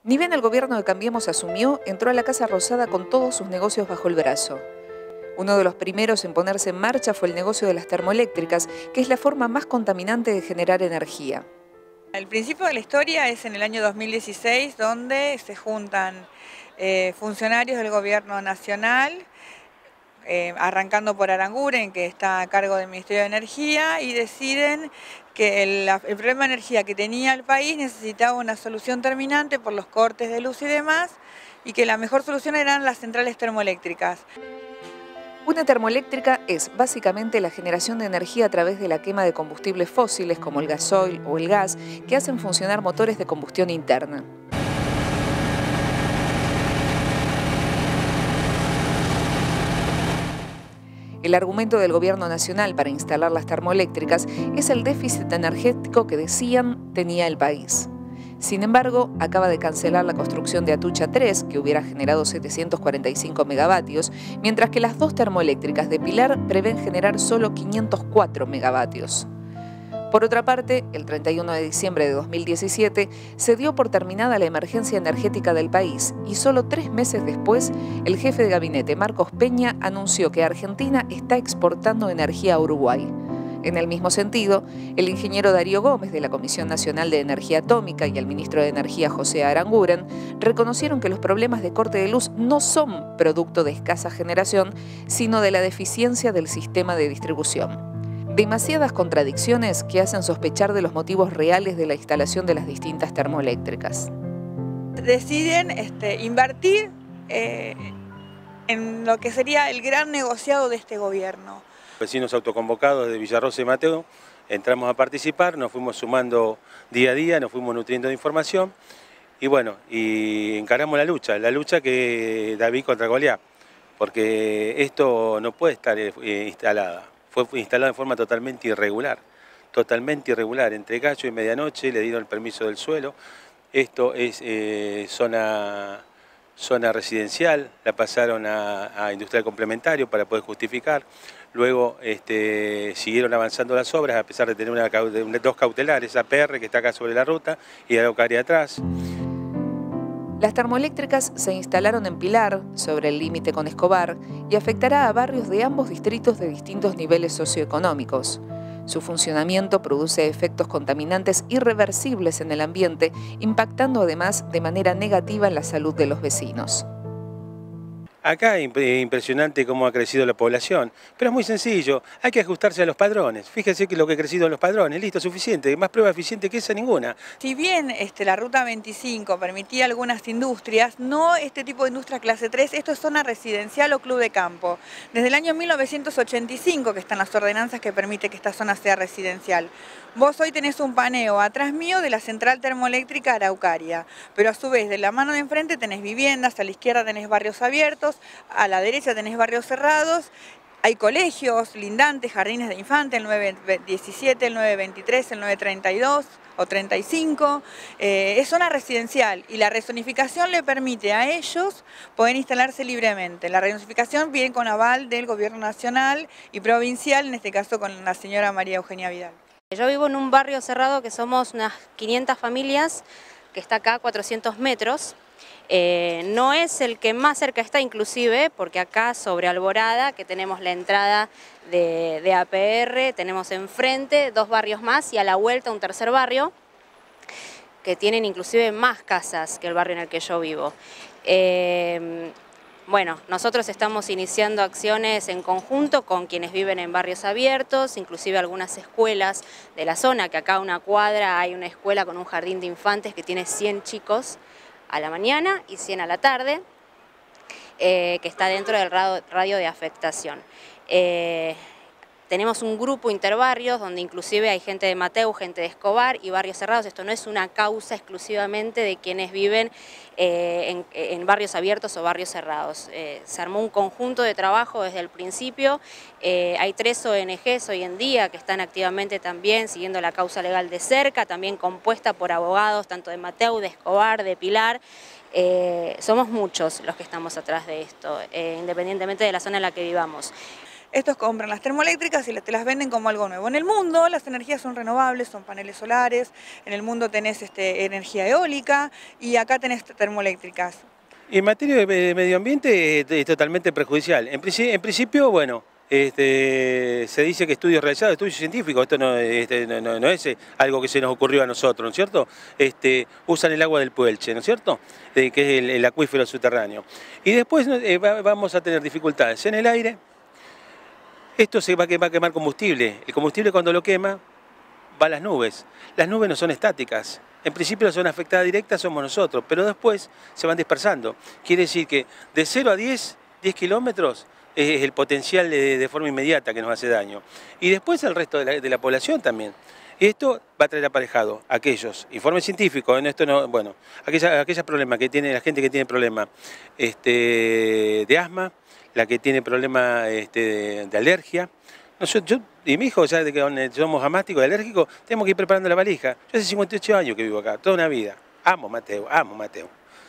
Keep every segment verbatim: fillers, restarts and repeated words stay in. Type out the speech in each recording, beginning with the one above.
Ni bien el gobierno de Cambiemos asumió, entró a la Casa Rosada con todos sus negocios bajo el brazo. Uno de los primeros en ponerse en marcha fue el negocio de las termoeléctricas, que es la forma más contaminante de generar energía. El principio de la historia es en el año dos mil dieciséis, donde se juntan eh, funcionarios del gobierno nacional, eh, arrancando por Aranguren, que está a cargo del Ministerio de Energía, y deciden que el, el problema de energía que tenía el país necesitaba una solución terminante por los cortes de luz y demás, y que la mejor solución eran las centrales termoeléctricas. Una termoeléctrica es básicamente la generación de energía a través de la quema de combustibles fósiles como el gasoil o el gas que hacen funcionar motores de combustión interna. El argumento del gobierno nacional para instalar las termoeléctricas es el déficit energético que decían tenía el país. Sin embargo, acaba de cancelar la construcción de Atucha tres, que hubiera generado setecientos cuarenta y cinco megavatios, mientras que las dos termoeléctricas de Pilar prevén generar solo quinientos cuatro megavatios. Por otra parte, el treinta y uno de diciembre de dos mil diecisiete se dio por terminada la emergencia energética del país y solo tres meses después, el jefe de gabinete, Marcos Peña, anunció que Argentina está exportando energía a Uruguay. En el mismo sentido, el ingeniero Darío Gómez de la Comisión Nacional de Energía Atómica y el ministro de Energía José Aranguren reconocieron que los problemas de corte de luz no son producto de escasa generación, sino de la deficiencia del sistema de distribución. Demasiadas contradicciones que hacen sospechar de los motivos reales de la instalación de las distintas termoeléctricas. Deciden este, invertir eh, en lo que sería el gran negociado de este gobierno. Vecinos autoconvocados de Villarrosa y Mateo, entramos a participar, nos fuimos sumando día a día, nos fuimos nutriendo de información y bueno, y encaramos la lucha, la lucha que David contra Goliat, porque esto no puede estar eh, instalada, fue instalada en forma totalmente irregular, totalmente irregular, entre gallo y medianoche le dieron el permiso del suelo, esto es eh, zona... zona residencial, la pasaron a, a industrial complementario para poder justificar. Luego este, siguieron avanzando las obras a pesar de tener una, una, dos cautelares, A P R que está acá sobre la ruta y Araucaria atrás. Las termoeléctricas se instalaron en Pilar, sobre el límite con Escobar, y afectará a barrios de ambos distritos de distintos niveles socioeconómicos. Su funcionamiento produce efectos contaminantes irreversibles en el ambiente, impactando además de manera negativa en la salud de los vecinos. Acá es impresionante cómo ha crecido la población, pero es muy sencillo, hay que ajustarse a los padrones. Fíjense que lo que ha crecido en los padrones, listo, suficiente, más prueba eficiente que esa ninguna. Si bien este, la Ruta veinticinco permitía algunas industrias, no este tipo de industria clase tres, esto es zona residencial o club de campo. Desde el año mil novecientos ochenta y cinco que están las ordenanzas que permiten que esta zona sea residencial. Vos hoy tenés un paneo atrás mío de la central termoeléctrica Araucaria, pero a su vez de la mano de enfrente tenés viviendas, a la izquierda tenés barrios abiertos, a la derecha tenés barrios cerrados, hay colegios lindantes, jardines de infantes, el nueve diecisiete, el nueve veintitrés, el nueve treinta y dos o treinta y cinco, eh, es zona residencial y la rezonificación le permite a ellos poder instalarse libremente. La rezonificación viene con aval del gobierno nacional y provincial, en este caso con la señora María Eugenia Vidal. Yo vivo en un barrio cerrado que somos unas quinientas familias, que está acá a cuatrocientos metros. Eh, no es el que más cerca está inclusive, porque acá sobre Alborada, que tenemos la entrada de, de A P R, tenemos enfrente dos barrios más y a la vuelta un tercer barrio, que tienen inclusive más casas que el barrio en el que yo vivo. Eh, Bueno, nosotros estamos iniciando acciones en conjunto con quienes viven en barrios abiertos, inclusive algunas escuelas de la zona, que acá a una cuadra hay una escuela con un jardín de infantes que tiene cien chicos a la mañana y cien a la tarde, eh, que está dentro del radio de afectación. Eh, Tenemos un grupo interbarrios donde inclusive hay gente de Mateu, gente de Escobar y barrios cerrados. Esto no es una causa exclusivamente de quienes viven eh, en, en barrios abiertos o barrios cerrados. Eh, se armó un conjunto de trabajo desde el principio. Eh, hay tres O N Ges hoy en día que están activamente también siguiendo la causa legal de cerca, también compuesta por abogados tanto de Mateu, de Escobar, de Pilar. Eh, somos muchos los que estamos atrás de esto, eh, independientemente de la zona en la que vivamos. Estos compran las termoeléctricas y te las venden como algo nuevo. En el mundo las energías son renovables, son paneles solares, en el mundo tenés este, energía eólica y acá tenés termoeléctricas. En materia de medio ambiente es totalmente perjudicial. En principio, bueno, este, se dice que estudios realizados, estudios científicos, esto no, este, no, no, no es algo que se nos ocurrió a nosotros, ¿no es cierto? Este, usan el agua del Puelche, ¿no es cierto? Eh, que es el, el acuífero subterráneo. Y después eh, va, vamos a tener dificultades en el aire. Esto se va a quemar, va a quemar combustible. El combustible cuando lo quema va a las nubes. Las nubes no son estáticas. En principio la zona afectada directa somos nosotros, pero después se van dispersando. Quiere decir que de cero a diez, diez kilómetros es el potencial de, de forma inmediata que nos hace daño. Y después el resto de la, de la población también. Esto va a traer aparejado a aquellos, informe científico, en esto no, bueno, aquellos aquella problemas que tiene la gente que tiene problemas este, de asma, la que tiene problemas este, de, de alergia. No, yo, yo y mi hijo, ya de que somos asmáticos y alérgicos, tenemos que ir preparando la valija. Yo hace cincuenta y ocho años que vivo acá, toda una vida. Amo Mateo, amo Mateo.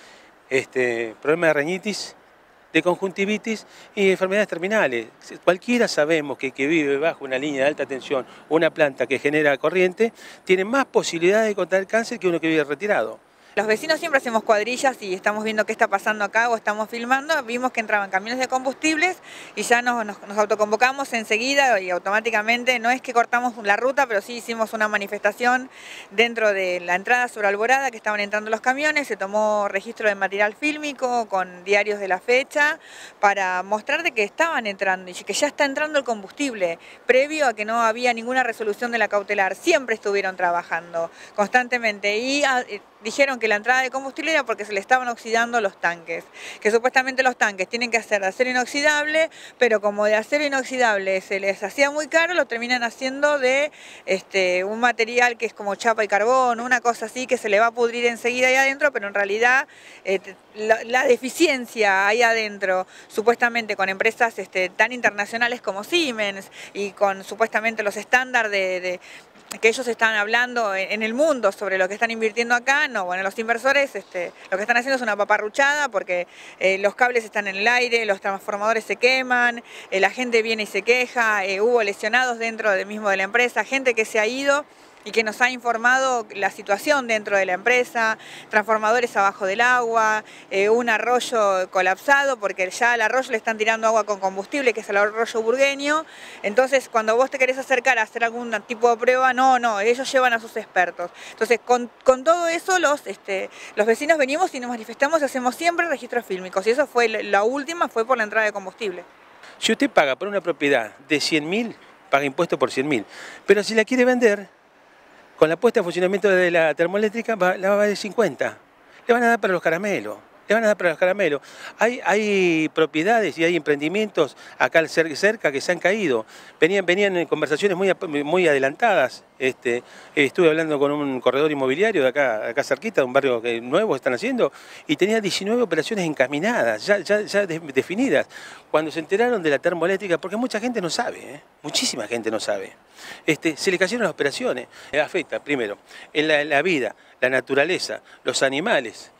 Este, problema de rinitis, de conjuntivitis y enfermedades terminales. Cualquiera sabemos que que vive bajo una línea de alta tensión o una planta que genera corriente, tiene más posibilidades de contraer cáncer que uno que vive retirado. Los vecinos siempre hacemos cuadrillas y estamos viendo qué está pasando acá o estamos filmando. Vimos que entraban camiones de combustibles y ya nos, nos, nos autoconvocamos enseguida y automáticamente. No es que cortamos la ruta, pero sí hicimos una manifestación dentro de la entrada sobre Alborada, que estaban entrando los camiones. Se tomó registro de material fílmico con diarios de la fecha para mostrar de que estaban entrando y que ya está entrando el combustible, previo a que no había ninguna resolución de la cautelar. Siempre estuvieron trabajando constantemente y a, dijeron que la entrada de combustible era porque se le estaban oxidando los tanques, que supuestamente los tanques tienen que ser de acero inoxidable, pero como de acero inoxidable se les hacía muy caro, lo terminan haciendo de este, un material que es como chapa y carbón, una cosa así que se le va a pudrir enseguida ahí adentro, pero en realidad eh, la, la deficiencia ahí adentro, supuestamente con empresas este, tan internacionales como Siemens y con supuestamente los estándares de, de que ellos están hablando en el mundo sobre lo que están invirtiendo acá, no, bueno, los inversores este, lo que están haciendo es una paparruchada porque eh, los cables están en el aire, los transformadores se queman, eh, la gente viene y se queja, eh, hubo lesionados dentro del mismo de la empresa, gente que se ha ido y que nos ha informado la situación dentro de la empresa, transformadores abajo del agua, eh, un arroyo colapsado porque ya al arroyo le están tirando agua con combustible, que es el arroyo burgueño. Entonces, cuando vos te querés acercar a hacer algún tipo de prueba, no, no, ellos llevan a sus expertos. Entonces, con, con todo eso, los, este, los vecinos venimos y nos manifestamos y hacemos siempre registros fílmicos. Y eso fue, la última fue por la entrada de combustible. Si usted paga por una propiedad de cien mil, paga impuesto por cien mil. Pero si la quiere vender, con la puesta en funcionamiento de la termoeléctrica va, la va a valer cincuenta. Le van a dar para los caramelos. Le van a dar para los caramelos. Hay, hay propiedades y hay emprendimientos acá cerca que se han caído. Venían, venían en conversaciones muy, muy adelantadas. Este, estuve hablando con un corredor inmobiliario de acá, acá cerquita, de un barrio que nuevo están haciendo, y tenía diecinueve operaciones encaminadas, ya, ya, ya definidas. Cuando se enteraron de la termoeléctrica, porque mucha gente no sabe, ¿eh? Muchísima gente no sabe. Este, se le cayeron las operaciones. Afecta, primero, en la, la vida, la naturaleza, los animales,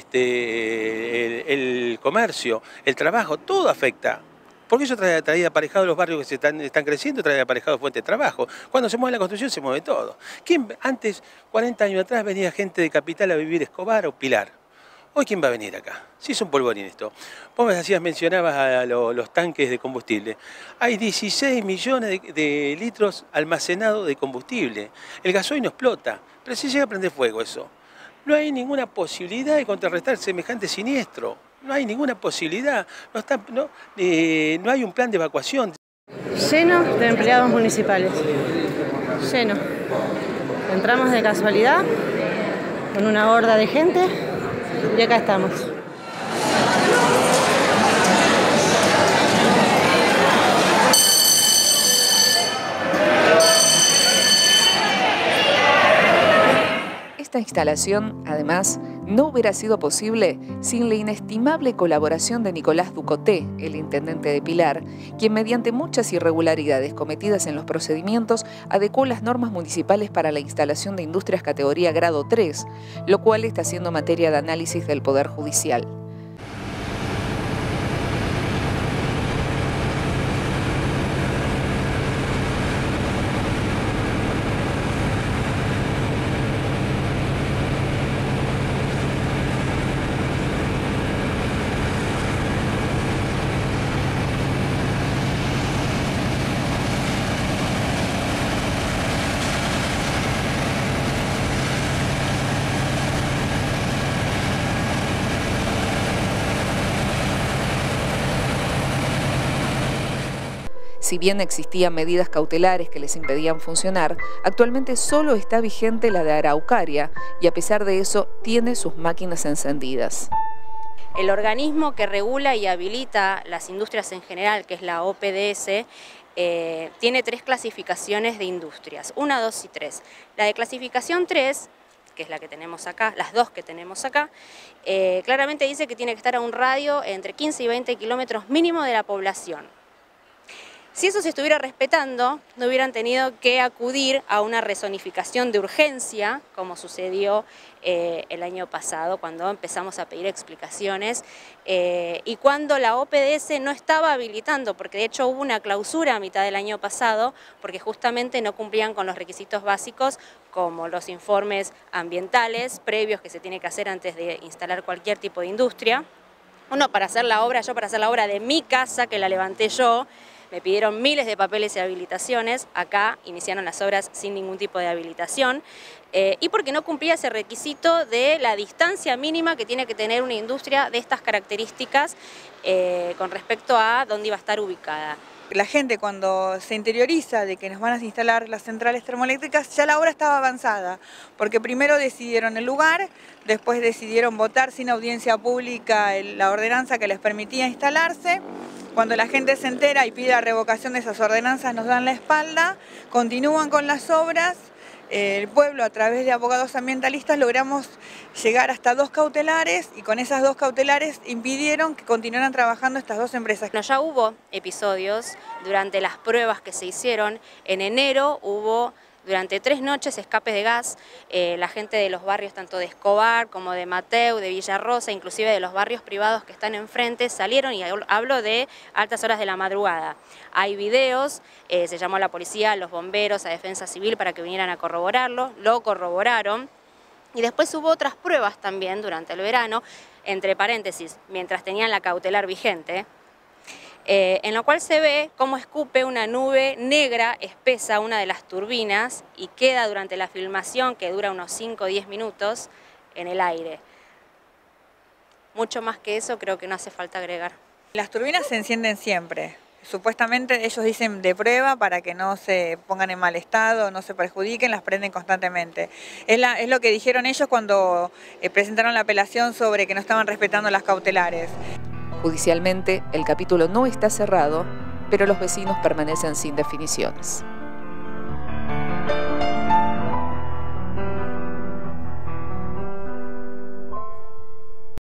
este, el, el comercio, el trabajo, todo afecta. Porque eso trae, trae aparejado los barrios que se están, están creciendo, trae aparejado fuentes de trabajo. Cuando se mueve la construcción se mueve todo. ¿Quién, antes, cuarenta años atrás, venía gente de Capital a vivir Escobar o Pilar? Hoy, ¿quién va a venir acá? Sí, es un polvorín esto. Vos me decías, mencionabas a lo, los tanques de combustible. Hay dieciséis millones de, de litros almacenados de combustible. El gasoil no explota, pero si llega a prender fuego eso. No hay ninguna posibilidad de contrarrestar semejante siniestro. No hay ninguna posibilidad. No, está, no, eh, no hay un plan de evacuación. Lleno de empleados municipales. Lleno. Entramos de casualidad con una horda de gente y acá estamos. Esta instalación, además, no hubiera sido posible sin la inestimable colaboración de Nicolás Ducoté, el intendente de Pilar, quien mediante muchas irregularidades cometidas en los procedimientos adecuó las normas municipales para la instalación de industrias categoría grado tres, lo cual está siendo materia de análisis del Poder Judicial. Si bien existían medidas cautelares que les impedían funcionar, actualmente solo está vigente la de Araucaria y a pesar de eso tiene sus máquinas encendidas. El organismo que regula y habilita las industrias en general, que es la O P D S, eh, tiene tres clasificaciones de industrias, una, dos y tres. La de clasificación tres, que es la que tenemos acá, las dos que tenemos acá, eh, claramente dice que tiene que estar a un radio entre quince y veinte kilómetros mínimo de la población. Si eso se estuviera respetando, no hubieran tenido que acudir a una rezonificación de urgencia, como sucedió eh, el año pasado, cuando empezamos a pedir explicaciones, eh, y cuando la O P D S no estaba habilitando, porque de hecho hubo una clausura a mitad del año pasado, porque justamente no cumplían con los requisitos básicos, como los informes ambientales previos que se tiene que hacer antes de instalar cualquier tipo de industria. Uno para hacer la obra, yo para hacer la obra de mi casa, que la levanté yo, me pidieron miles de papeles y habilitaciones, acá iniciaron las obras sin ningún tipo de habilitación, eh, y porque no cumplía ese requisito de la distancia mínima que tiene que tener una industria de estas características eh, con respecto a dónde iba a estar ubicada. La gente cuando se interioriza de que nos van a instalar las centrales termoeléctricas, ya la obra estaba avanzada, porque primero decidieron el lugar, después decidieron votar sin audiencia pública la ordenanza que les permitía instalarse. Cuando la gente se entera y pide la revocación de esas ordenanzas, nos dan la espalda, continúan con las obras. El pueblo, a través de abogados ambientalistas, logramos llegar hasta dos cautelares y con esas dos cautelares impidieron que continuaran trabajando estas dos empresas. No, ya hubo episodios durante las pruebas que se hicieron. En enero hubo durante tres noches escapes de gas. Eh, la gente de los barrios tanto de Escobar como de Mateu, de Villarrosa, inclusive de los barrios privados que están enfrente, salieron, y hablo de altas horas de la madrugada. Hay videos, eh, se llamó a la policía, a los bomberos, a Defensa Civil para que vinieran a corroborarlo, lo corroboraron. Y después hubo otras pruebas también durante el verano, entre paréntesis, mientras tenían la cautelar vigente, Eh, en lo cual se ve cómo escupe una nube negra espesa una de las turbinas y queda durante la filmación, que dura unos cinco o diez minutos, en el aire. Mucho más que eso creo que no hace falta agregar. Las turbinas se encienden siempre. Supuestamente ellos dicen de prueba para que no se pongan en mal estado, no se perjudiquen, las prenden constantemente. Es, la, es lo que dijeron ellos cuando eh, presentaron la apelación sobre que no estaban respetando las cautelares. Judicialmente, el capítulo no está cerrado, pero los vecinos permanecen sin definiciones.